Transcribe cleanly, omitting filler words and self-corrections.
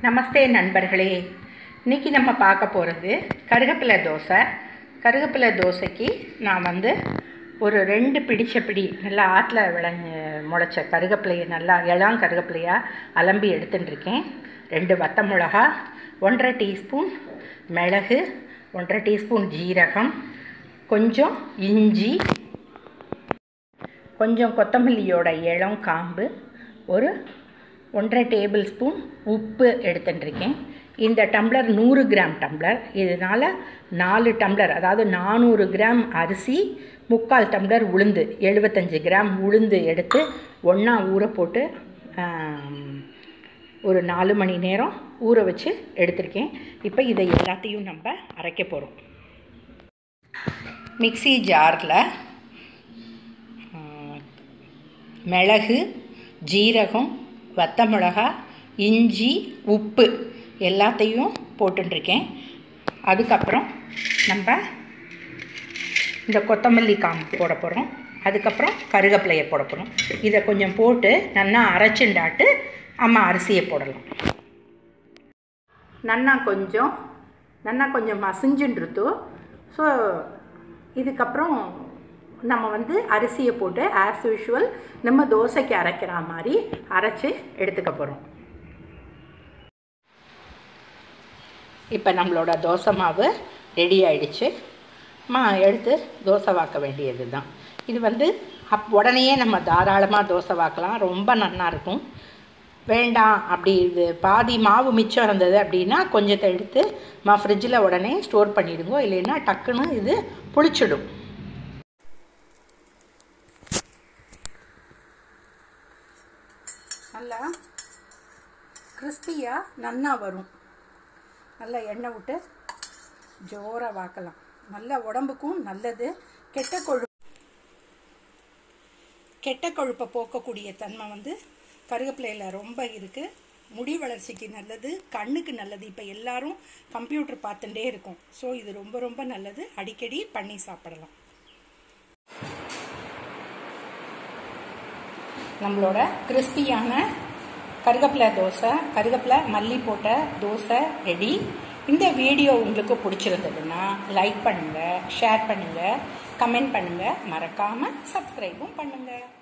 நமஸ்தே நண்பர்களே, இன்றைக்கி நம்ம பார்க்க போகிறது கருகப்பிலை தோசை. கருகப்பிலை தோசைக்கு நான் ஒரு 2 பிடி நல்லா ஆற்றில் முளைச்ச கருகப்பிலையை நல்லா இளம் கருகப்பிலையாக அலம்பி எடுத்துட்டுருக்கேன். 2 வத்த மிளகா, 1.5 டீஸ்பூன் மிளகு, 1.5 டீஸ்பூன் ஜீரகம், கொஞ்சம் இஞ்சி, கொஞ்சம் கொத்தமல்லியோட இளம் காம்பு, ஒரு 1.5 டேபிள் ஸ்பூன் உப்பு எடுத்துட்டுருக்கேன். இந்த டம்ளர் 100 கிராம் டம்ளர். இதனால் 4 டம்ளர், அதாவது 400 கிராம் அரிசி, 3/4 டம்ளர் உளுந்து, 75 கிராம் உளுந்து எடுத்து ஒன்றா ஊற போட்டு ஒரு 4 மணி நேரம் ஊற வச்சு எடுத்திருக்கேன். இப்போ இதை எல்லாத்தையும் நம்ம அரைக்க போகிறோம். மிக்ஸி ஜாரில் மிளகு, ஜீரகம், வத்த மிளகா, இஞ்சி, உப்பு எல்லாத்தையும் போட்டுருக்கேன். அதுக்கப்புறம் நம்ம இந்த கொத்தமல்லி காம்பு போட போகிறோம். அதுக்கப்புறம் கருகப்பிலையை போட போகிறோம். இதை கொஞ்சம் போட்டு நல்லா அரைச்சுண்டாட்டு அம்மா அரிசியை போடலாம். நல்லா கொஞ்சம் மசிஞ்சுன்றது. ஸோ இதுக்கப்புறம் நம்ம அரிசியை போட்டு ஆஸ் யூஷுவல் நம்ம தோசைக்கு அரைக்கிற மாதிரி அரைச்சி எடுத்துக்க போகிறோம். இப்போ நம்மளோட தோசை மாவு ரெடி ஆகிடுச்சு. எடுத்து தோசை வாக்க வேண்டியது தான். இது உடனேயே நம்ம தாராளமாக தோசை வாக்கலாம். ரொம்ப நல்லாயிருக்கும். வேண்டாம் அப்படி இது பாதி மாவு மிச்சம் இருந்தது அப்படின்னா கொஞ்சத்தை எடுத்து ஃப்ரிட்ஜில் உடனே ஸ்டோர் பண்ணிவிடுங்க. இல்லைன்னா டக்குன்னு இது புளிச்சிடும். நல்லா கிறிஸ்பியாக நல்லா வரும். நல்லா எண்ணெய் விட்டு ஜோராக வாக்கலாம். நல்ல உடம்புக்கும் நல்லது. கெட்ட கொழுப்பை போக்கக்கூடிய தன்மை கருகப்பிலையில் ரொம்ப இருக்குது. முடி வளர்ச்சிக்கு நல்லது, கண்ணுக்கு நல்லது. இப்போ எல்லாரும் கம்ப்யூட்டர் பார்த்துட்டே இருக்கும். ஸோ இது ரொம்ப ரொம்ப நல்லது. அடிக்கடி பண்ணி சாப்பிடலாம். நம்மளோட கிறிஸ்பியான கருகப்பிலை தோசை, கருகப்பிலை மல்லி போட்ட தோசை ரெடி. இந்த வீடியோ உங்களுக்கு பிடிச்சிருந்ததுன்னா லைக் பண்ணுங்கள், ஷேர் பண்ணுங்கள், கமெண்ட் பண்ணுங்கள், மறக்காமல் சப்ஸ்கிரைபும் பண்ணுங்கள்.